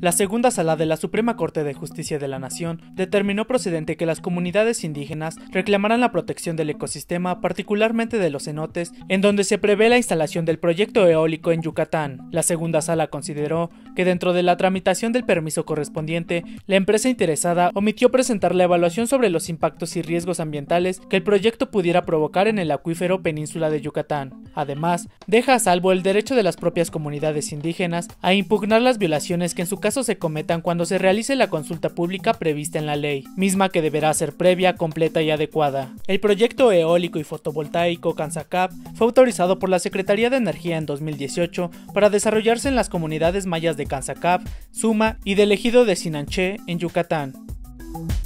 La segunda sala de la Suprema Corte de Justicia de la Nación determinó procedente que las comunidades indígenas reclamaran la protección del ecosistema, particularmente de los cenotes, en donde se prevé la instalación del proyecto eólico en Yucatán. La segunda sala consideró que dentro de la tramitación del permiso correspondiente, la empresa interesada omitió presentar la evaluación sobre los impactos y riesgos ambientales que el proyecto pudiera provocar en el acuífero península de Yucatán. Además, deja a salvo el derecho de las propias comunidades indígenas a impugnar las violaciones que en su caso se cometan cuando se realice la consulta pública prevista en la ley, misma que deberá ser previa, completa y adecuada. El proyecto eólico y fotovoltaico Cansacab fue autorizado por la Secretaría de Energía en 2018 para desarrollarse en las comunidades mayas de Cansacab, Suma y del ejido de Sinanché, en Yucatán.